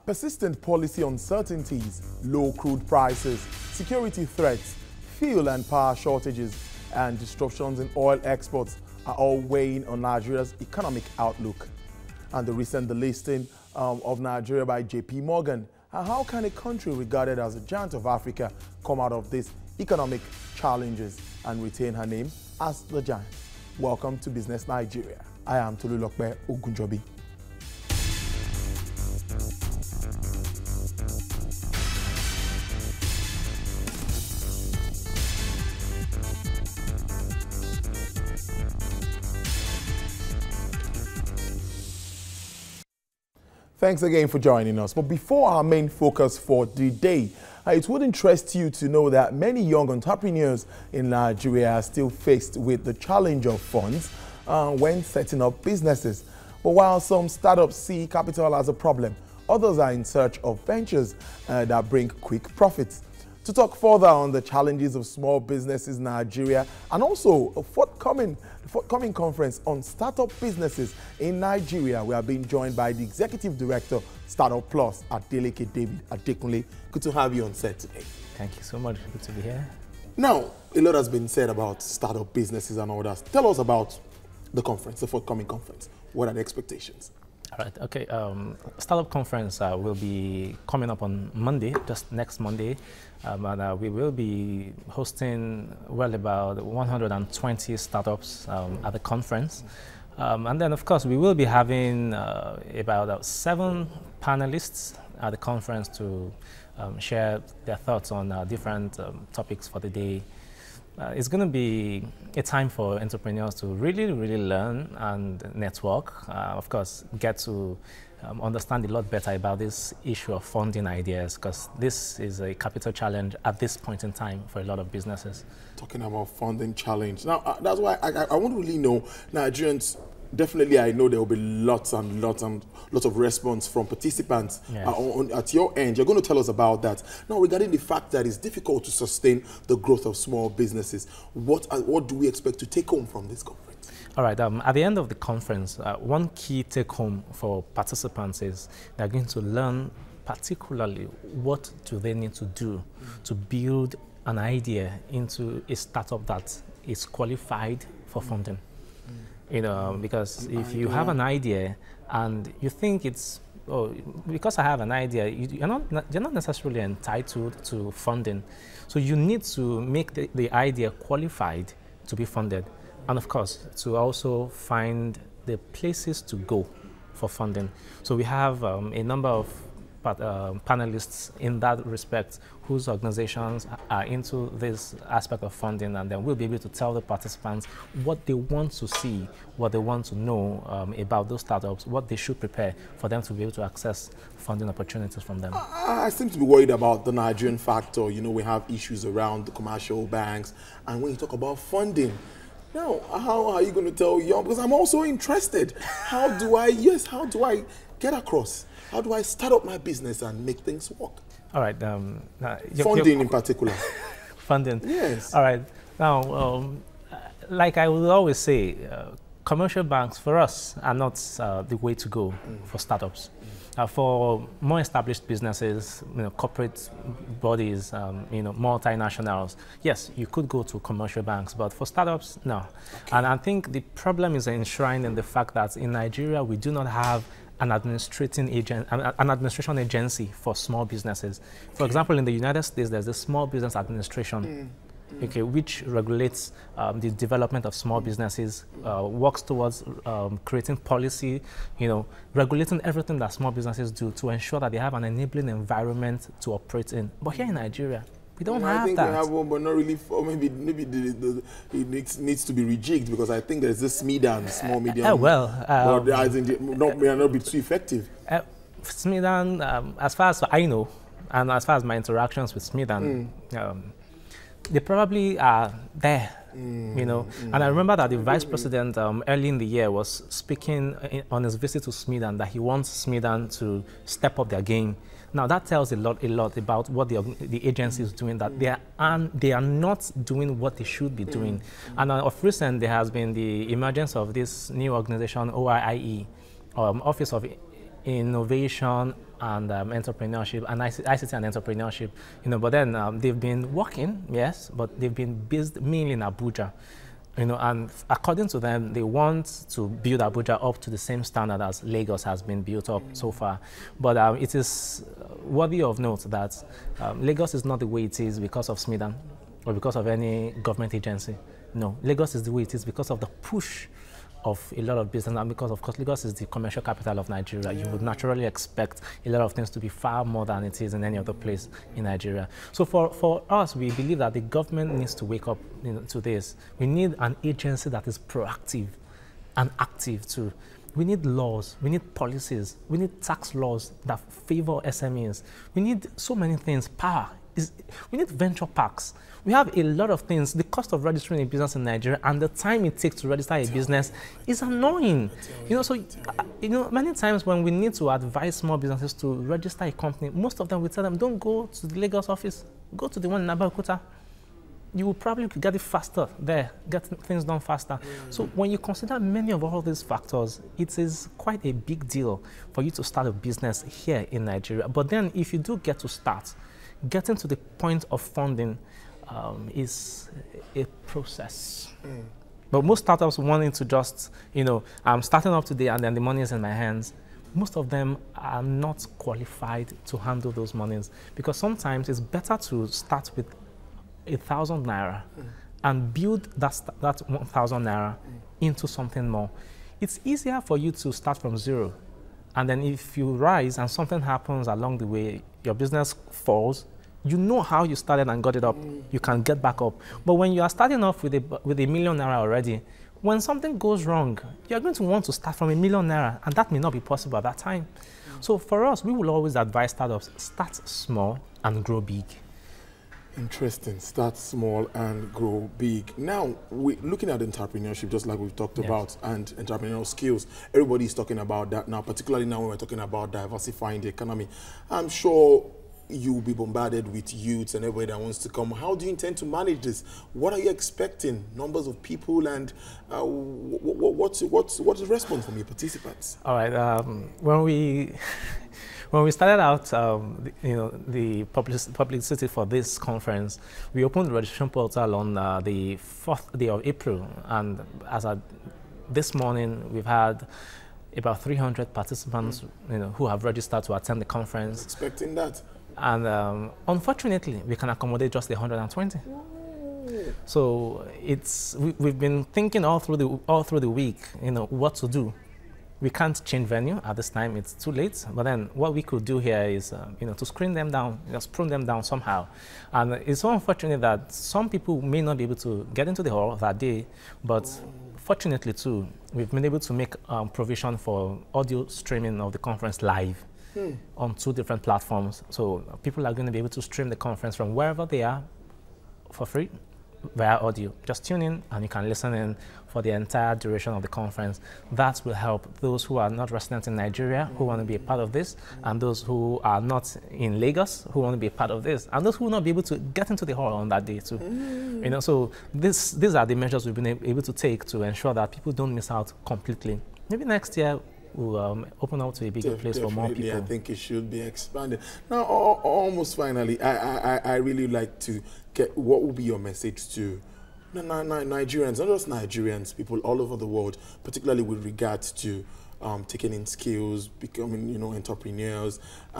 Persistent policy uncertainties, low crude prices, security threats, fuel and power shortages, and disruptions in oil exports are all weighing on Nigeria's economic outlook. And the recent delisting of Nigeria by JP Morgan, and how can a country regarded as a giant of Africa come out of these economic challenges and retain her name as the giant? Welcome to Business Nigeria. I am Tolulokpe Ogunjobi. Thanks again for joining us. But before our main focus for the day, it would interest you to know that many young entrepreneurs in Nigeria are still faced with the challenge of funds when setting up businesses. But while some startups see capital as a problem, others are in search of ventures that bring quick profits. To talk further on the challenges of small businesses in Nigeria and also a forthcoming conference on startup businesses in Nigeria, we are being joined by the Executive Director, Startup Plus, Adeleke David Adekunle. Good to have you on set today. Thank you so much. Good to be here. Now, a lot has been said about startup businesses and all that. Tell us about the conference, the forthcoming conference. What are the expectations? All right, okay. Startup Conference will be coming up on Monday, just next Monday. And we will be hosting well about 120 startups at the conference. And then, of course, we will be having about 7 panelists at the conference to share their thoughts on different topics for the day. It's going to be a time for entrepreneurs to really learn and network. Of course, get to understand a lot better about this issue of funding ideas, because this is a capital challenge at this point in time for a lot of businesses. Talking about funding challenge. Now, that's why I want to really know, Nigerians, definitely I know there will be lots of response from participants. Yes. At your end. You're going to tell us about that. Now, regarding the fact that it's difficult to sustain the growth of small businesses, what do we expect to take home from this conference? All right, at the end of the conference, one key take home for participants is they're going to learn particularly what do they need to do to build an idea into a startup that is qualified for funding. You know, because if you have an idea and you think it's, oh, because I have an idea, you're not necessarily entitled to funding. So you need to make the idea qualified to be funded. And of course, to also find the places to go for funding. So we have a number of panelists in that respect whose organizations are into this aspect of funding, and then we'll be able to tell the participants what they want to see, what they want to know about those startups, what they should prepare for them to be able to access funding opportunities from them. I seem to be worried about the Nigerian factor. You know, we have issues around the commercial banks, and when you talk about funding, now, how are you going to tell young? Because I'm also interested. How do I get across? How do I start up my business and make things work? All right. Funding in particular. Funding. Yes. All right. Now, like I will always say, commercial banks for us are not the way to go for startups. For more established businesses, corporate bodies, multinationals, yes, you could go to commercial banks, but for startups, no. Okay. And I think the problem is enshrined in the fact that in Nigeria, we do not have an administration agency for small businesses. For example, in the United States, there's the Small Business Administration. Okay, which regulates the development of small businesses, works towards creating policy, regulating everything that small businesses do to ensure that they have an enabling environment to operate in. But here in Nigeria, we don't have that. I think we have one, but not really. Maybe it needs to be rejigged, because I think there's this SMEDAN, small medium. May not be too effective. SMEDAN, as far as I know, and as far as my interactions with SMEDAN. They probably are there, And I remember that the vice president early in the year was speaking on his visit to SMEDAN that he wants SMEDAN to step up their game. Now that tells a lot about what the agency is doing, that they are not doing what they should be doing. And of recent, there has been the emergence of this new organization, OIIE, Office of innovation and entrepreneurship, and ICT and entrepreneurship, but then they've been working, yes, but they've been based mainly in Abuja, and according to them, they want to build Abuja up to the same standard as Lagos has been built up so far. But it is worthy of note that Lagos is not the way it is because of Smidan or because of any government agency. No, Lagos is the way it is because of the push of a lot of business, and because, of course, Lagos is the commercial capital of Nigeria. You would naturally expect a lot of things to be far more than it is in any other place in Nigeria. So for us, we believe that the government needs to wake up to this. We need an agency that is proactive and active too. We need laws, we need policies, we need tax laws that favor SMEs. We need so many things, power. We need venture parks. We have a lot of things. The cost of registering a business in Nigeria and the time it takes to register a business is annoying. Many times when we need to advise small businesses to register a company, most of them we tell them, don't go to the Lagos office, go to the one in Abeokuta. You will probably get it faster there, get things done faster. So when you consider many of all these factors, it is quite a big deal for you to start a business here in Nigeria. But then if you do get to start, getting to the point of funding is a process. But most startups wanting to just, I'm starting up today and then the money is in my hands. Most of them are not qualified to handle those monies, because sometimes it's better to start with 1,000 naira and build that 1,000 naira into something more. It's easier for you to start from zero, and then if you rise and something happens along the way, your business falls, you know how you started and got it up, you can get back up. But when you are starting off with a million naira already, when something goes wrong, you're going to want to start from 1 million naira, and that may not be possible at that time. So for us, we will always advise startups, start small and grow big. Interesting. Start small and grow big. Now, we're looking at entrepreneurship, just like we've talked about, and entrepreneurial skills. Everybody's talking about that now, particularly now when we're talking about diversifying the economy. I'm sure you'll be bombarded with youths and everybody that wants to come. How do you intend to manage this? What are you expecting? Numbers of people, and what's the response from your participants? All right. When we started out, the publicity for this conference, we opened the registration portal on the 4th day of April, and as of this morning, we've had about 300 participants, who have registered to attend the conference. Expecting that. And unfortunately, we can accommodate just 120. So we've been thinking all through the week, what to do. We can't change venue at this time; it's too late. But then, what we could do here is, to screen them down, just prune them down somehow. And it's so unfortunate that some people may not be able to get into the hall that day, but fortunately too, we've been able to make provision for audio streaming of the conference live on 2 different platforms. So people are going to be able to stream the conference from wherever they are for free via audio. Just tune in and you can listen in for the entire duration of the conference. That will help those who are not resident in Nigeria, who want to be a part of this, and those who are not in Lagos, who want to be a part of this, and those who will not be able to get into the hall on that day too. So these are the measures we've been able to take to ensure that people don't miss out completely. Maybe next year will open up to a bigger place for more people. I think it should be expanded. Now, almost finally, I really like to get, what will be your message to Nigerians, not just Nigerians, people all over the world, particularly with regards to taking in skills, becoming, entrepreneurs,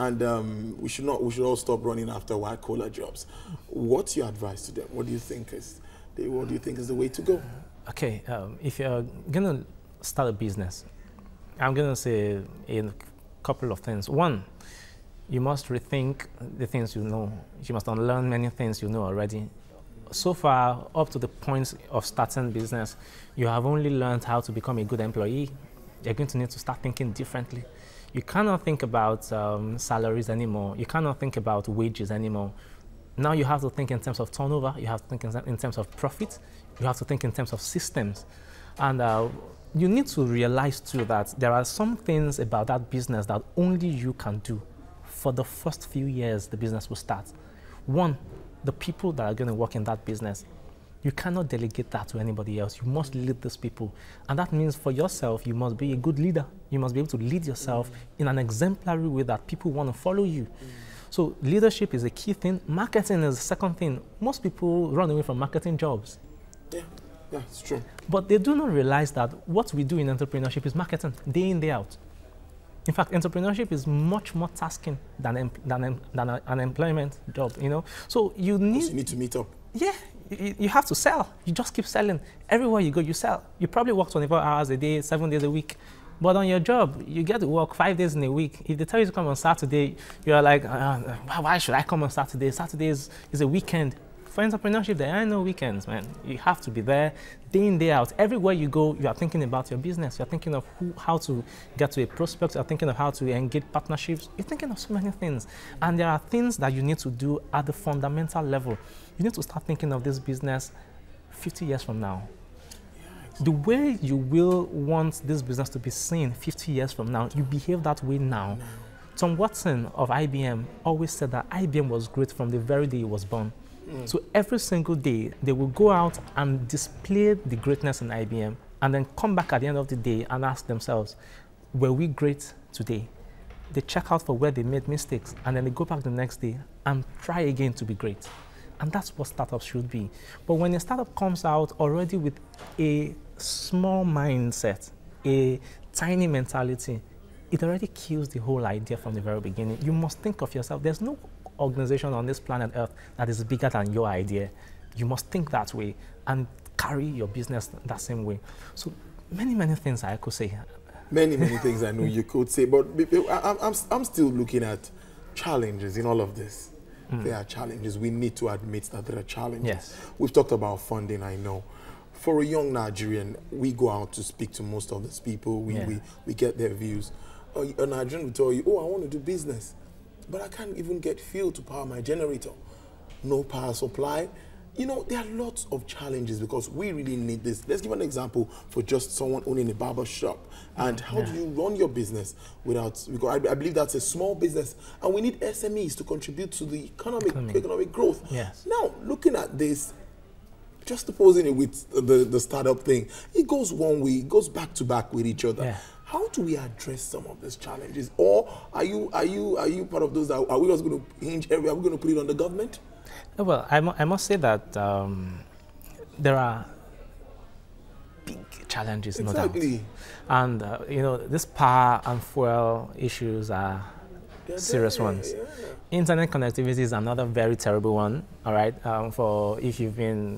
and we should all stop running after white-collar jobs. What's your advice to them? What do you think is the way to go? Okay, if you're gonna start a business, I'm going to say a couple of things. One, you must rethink the things you know. You must unlearn many things you know already. So far, up to the point of starting business, you have only learned how to become a good employee. You're going to need to start thinking differently. You cannot think about salaries anymore. You cannot think about wages anymore. Now you have to think in terms of turnover. You have to think in terms of profit. You have to think in terms of systems. And you need to realize too that there are some things about that business that only you can do for the first few years the business will start. One, the people that are going to work in that business. You cannot delegate that to anybody else. You must lead these people. And that means for yourself, you must be a good leader. You must be able to lead yourself in an exemplary way that people want to follow you. So leadership is a key thing. Marketing is the second thing. Most people run away from marketing jobs. Yeah, it's true. But they do not realize that what we do in entrepreneurship is marketing, day in, day out. In fact, entrepreneurship is much more tasking than an employment job, you know. So you need to meet up. Yeah, you have to sell. You just keep selling. Everywhere you go, you sell. You probably work 24 hours a day, 7 days a week. But on your job, you get to work 5 days in a week. If they tell you to come on Saturday, you're like, why should I come on Saturday? Saturday is a weekend. For entrepreneurship, there are no weekends, man. You have to be there day in, day out. Everywhere you go, you are thinking about your business. You're thinking of how to get to a prospect. You're thinking of how to engage partnerships. You're thinking of so many things. And there are things that you need to do at the fundamental level. You need to start thinking of this business 50 years from now. The way you will want this business to be seen 50 years from now, you behave that way now. Tom Watson of IBM always said that IBM was great from the very day it was born. So every single day, they will go out and display the greatness in IBM and then come back at the end of the day and ask themselves, were we great today? They check out for where they made mistakes and then they go back the next day and try again to be great. And that's what startups should be. But when a startup comes out already with a small mindset, a tiny mentality, it already kills the whole idea from the very beginning. You must think of yourself. There's no organization on this planet Earth that is bigger than your idea. You must think that way and carry your business that same way. So many things I could say. Many things I know you could say, but I'm still looking at challenges in all of this. There are challenges. We need to admit that there are challenges. Yes. We've talked about funding, I know. For a young Nigerian, we go out to speak to most of these people. We get their views. A Nigerian will tell you, oh, I want to do business, but I can't even get fuel to power my generator. No power supply. You know, there are lots of challenges because we really need this. Let's give an example for just someone owning a barber shop. And how do you run your business without, because I believe that's a small business, and we need SMEs to contribute to the economic growth. Yes. Now, looking at this, just opposing it with the startup thing, it goes one way, it goes back to back with each other. Yeah. How do we address some of these challenges? Or are you part of those that are we just going to hinge every? Are we going to put it on the government? Well, I must say that there are big challenges, no doubt. And you know, this power and fuel issues are serious ones. Yeah. Internet connectivity is another very terrible one. All right, for if you've been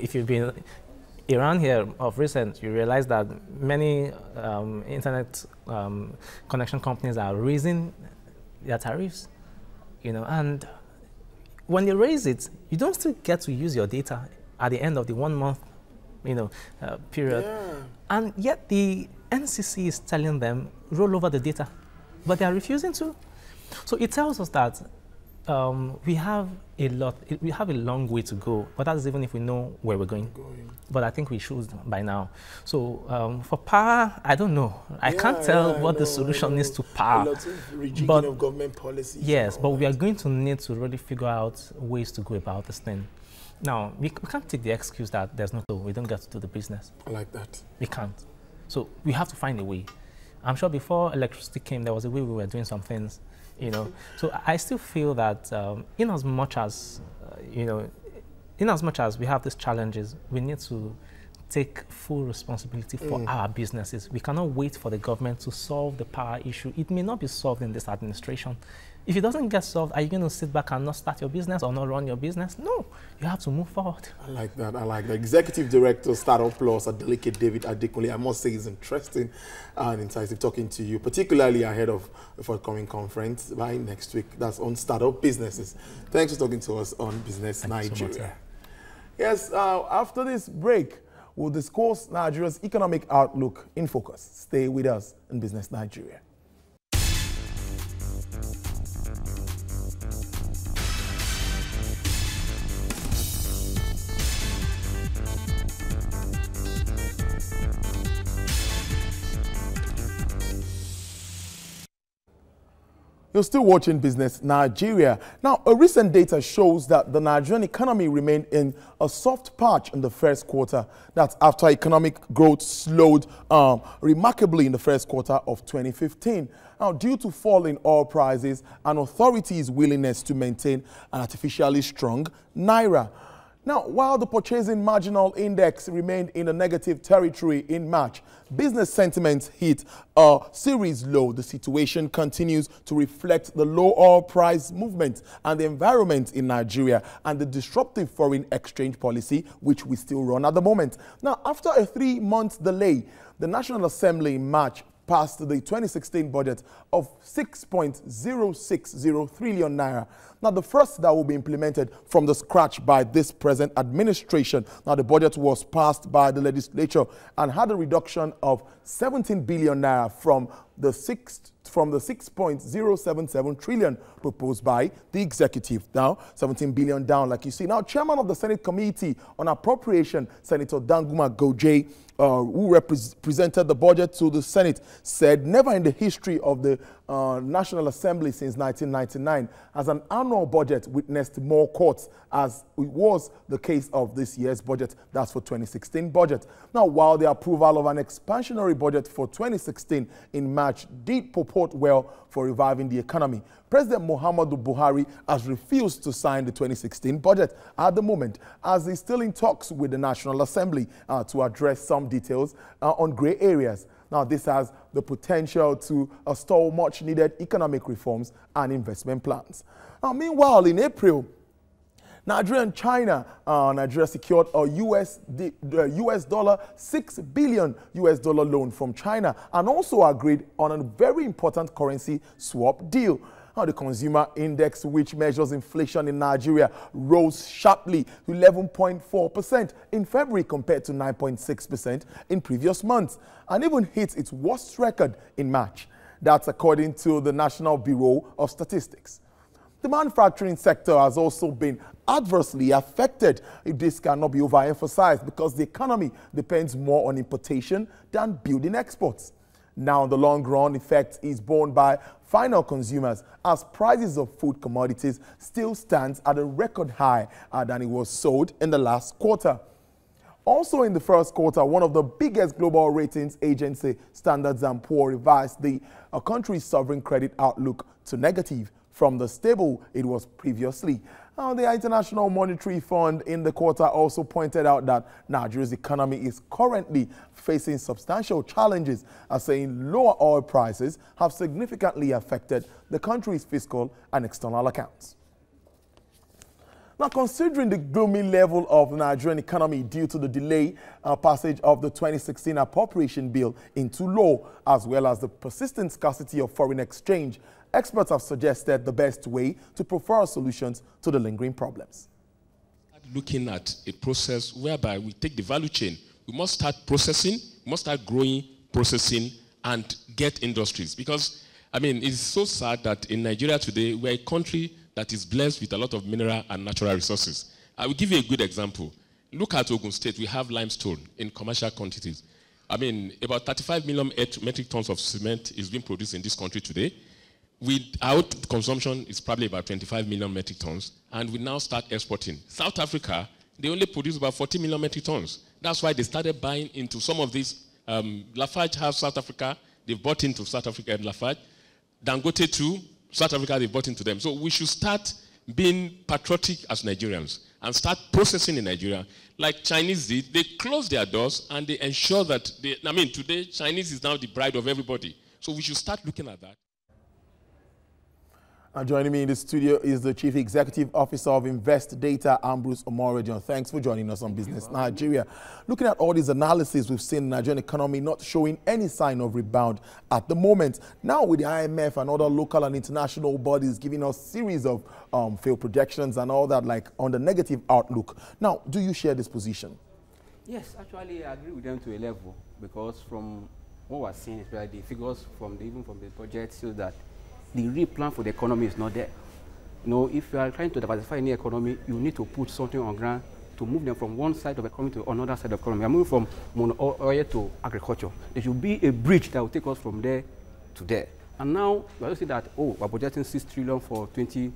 around here of recent, you realize that many internet connection companies are raising their tariffs. You know, and when they raise it, you don't still get to use your data at the end of the 1 month, you know, period. Yeah. And yet the NCC is telling them roll over the data, but they are refusing to. So it tells us that we have a long way to go, but that's even if we know where we're going. But I think we should by now. So for power, I don't know. I can't tell what the solution is to power. Lots of rejigging of government policies. Yes, but we are going to need to really figure out ways to go about this thing. Now, we can't take the excuse that there's no, we don't get to do the business. I like that. We can't. So we have to find a way. I'm sure before electricity came, there was a way we were doing some things, you know. So I still feel that in as much as we have these challenges, we need to take full responsibility for our businesses. We cannot wait for the government to solve the power issue. It may not be solved in this administration. If it doesn't get solved, are you going to sit back and not start your business or not run your business? No, you have to move forward. I like that. I like that. Executive Director, Startup Plus, Adeleke David Adekunle. I must say it's interesting and incisive talking to you, particularly ahead of the forthcoming conference by next week. That's on startup businesses. Thanks for talking to us on Business Nigeria. So much, yes, after this break, we'll discuss Nigeria's economic outlook in focus. Stay with us in Business Nigeria. You're still watching Business Nigeria. Now, a recent data shows that the Nigerian economy remained in a soft patch in the first quarter. That's after economic growth slowed remarkably in the first quarter of 2015. Now, due to fall in oil prices and authorities' willingness to maintain an artificially strong naira. Now, while the purchasing marginal index remained in a negative territory in March, business sentiment hit a series low. The situation continues to reflect the low oil price movement and the environment in Nigeria and the disruptive foreign exchange policy, which we still run at the moment. Now, after a 3-month delay, the National Assembly in March passed the 2016 budget of 6.060 trillion naira. Now, the first that will be implemented from the scratch by this present administration. Now, the budget was passed by the legislature and had a reduction of 17 billion naira from the 6.077 trillion proposed by the executive. Now, 17 billion down, like you see. Now, Chairman of the Senate Committee on Appropriation, Senator Danguma Goje, who presented the budget to the Senate, said never in the history of the National Assembly since 1999 has an annual budget witnessed more cuts as it was the case of this year's budget. That's for 2016 budget. Now, while the approval of an expansionary budget for 2016 in March did purport well for reviving the economy, President Muhammadu Buhari has refused to sign the 2016 budget at the moment, as he's still in talks with the National Assembly to address some details on grey areas. Now, this has the potential to stall much-needed economic reforms and investment plans. Now, meanwhile, in April, Nigeria and China, Nigeria secured a $6 billion loan from China and also agreed on a very important currency swap deal. Now, the consumer index, which measures inflation in Nigeria, rose sharply to 11.4% in February compared to 9.6% in previous months, and even hit its worst record in March. That's according to the National Bureau of Statistics. The manufacturing sector has also been adversely affected. This cannot be overemphasized because the economy depends more on importation than building exports. Now, the long run effect is borne by final consumers as prices of food commodities still stands at a record high than it was sold in the last quarter. Also in the first quarter, one of the biggest global ratings agency, Standard & Poor's, revised the country's sovereign credit outlook to negative from the stable it was previously. The International Monetary Fund in the quarter also pointed out that Nigeria's economy is currently facing substantial challenges, saying lower oil prices have significantly affected the country's fiscal and external accounts. Now, considering the gloomy level of the Nigerian economy due to the delay passage of the 2016 appropriation bill into law, as well as the persistent scarcity of foreign exchange, experts have suggested the best way to prefer solutions to the lingering problems. Looking at a process whereby we take the value chain, we must start processing, we must start growing, processing, and get industries. Because, I mean, it's so sad that in Nigeria today, we're a country that is blessed with a lot of mineral and natural resources. I will give you a good example. Look at Ogun State. We have limestone in commercial quantities. I mean, about 35 million metric tons of cement is being produced in this country today. Our consumption is probably about 25 million metric tons, and we now start exporting. South Africa, they only produce about 40 million metric tons. That's why they started buying into some of these. Lafarge has South Africa. They've bought into South Africa and Lafarge. Dangote too, South Africa, they've bought into them. So we should start being patriotic as Nigerians and start processing in Nigeria. Like Chinese did, they closed their doors and they ensure that, today Chinese is now the bride of everybody. So we should start looking at that. Joining me in the studio is the Chief Executive Officer of Invest Data, Ambrose Omoredion. Thanks for joining us on Business Nigeria. Looking at all these analyses, we've seen the Nigerian economy not showing any sign of rebound at the moment. Now with the IMF and other local and international bodies giving us series of failed projections and all that, like on the negative outlook. Now, do you share this position? Yes, actually I agree with them to a level, because from what we're seeing, especially the figures even from the budget, shows that the real plan for the economy is not there. You know, if you are trying to diversify any economy, you need to put something on ground to move them from one side of the economy to another side of the economy. We are moving from oil to agriculture. There should be a bridge that will take us from there to there. And now we are see that, oh, we're budgeting 6 trillion for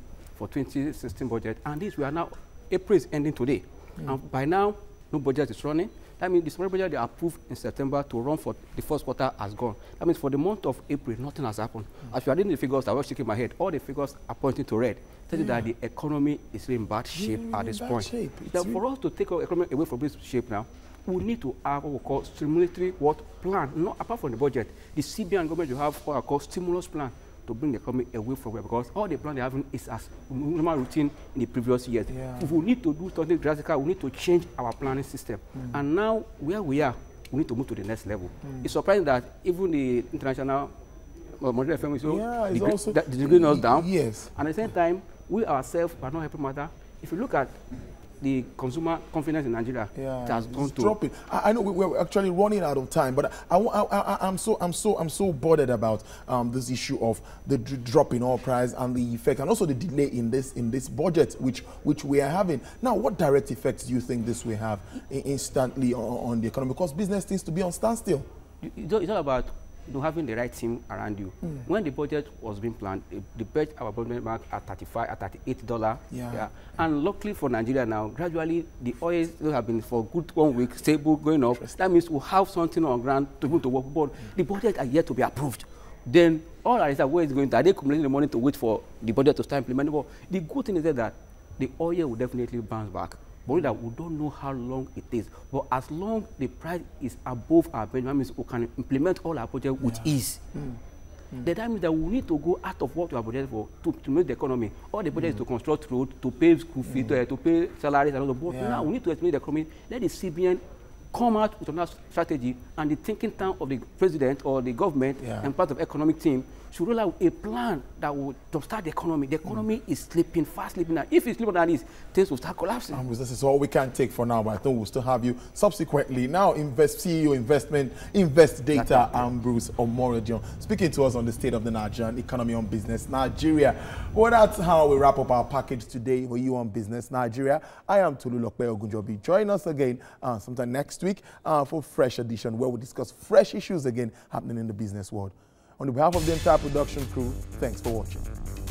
2016 budget, and this we are now, April is ending today. And by now, no budget is running. That means the small budget they approved in September to run for the first quarter has gone. That means for the month of April, nothing has happened. As you are reading the figures, I was shaking my head. All the figures are pointing to red. Telling you that the economy is in bad shape at this point. Now, for us to take our economy away from this shape now, we need to have what we call stimulatory plan. Not apart from the budget, the CBN government will have what I call stimulus plan to bring the economy away from it, because all the plan they have is as normal routine in the previous years. If we need to do something drastic, we need to change our planning system. And now, where we are, we need to move to the next level. It's surprising that even the international monetary FMI is degree us down. Yes. And at the same time, we ourselves are not helping matter. If you look at the consumer confidence in Nigeria, it has gone to dropping. I know we're actually running out of time, but I'm so bothered about this issue of the drop in oil price and the effect, and also the delay in this budget which we are having now. What direct effects do you think this will have instantly on the economy? Because business needs to be on standstill. It's all about having the right team around you. When the budget was being planned, the budget our budget mark at $35, at $38. And luckily for Nigeria now, gradually the oil have been for good 1 week stable, going up. That means we'll have something on ground to go to work. But the budget are yet to be approved. Then all our where is going to, are they accumulating the money to wait for the budget to start implementing? But the good thing is that the oil will definitely bounce back. But that we don't know how long it is. But as long the price is above our benchmark, means we can implement all our projects with ease. Then that means that we need to go out of what we are budgeted for to make the economy. All the budget is to construct roads, to pay school fees, to pay salaries and all that. But now we need to estimate the economy. Let the CBN come out with another strategy, and the thinking tank of the president or the government and part of the economic team should roll out a plan that will jumpstart the economy. The economy is slipping, fast slipping now. If it's slipping like this, things will start collapsing. This is all we can take for now, but I think we'll still have you subsequently. Now, CEO Invest Data, Ambrose Omorodion, speaking to us on the state of the Nigerian economy on business Nigeria. Well, that's how we wrap up our package today for you on Business Nigeria. I am Tolulope Ogunjobi. Join us again sometime next week for Fresh Edition, where we discuss fresh issues again happening in the business world. On behalf of the entire production crew, thanks for watching.